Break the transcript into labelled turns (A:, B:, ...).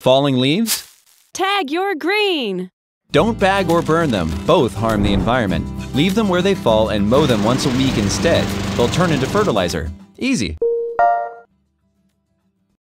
A: Falling leaves?
B: Tag your green.
A: Don't bag or burn them. Both harm the environment. Leave them where they fall and mow them once a week instead. They'll turn into fertilizer. Easy.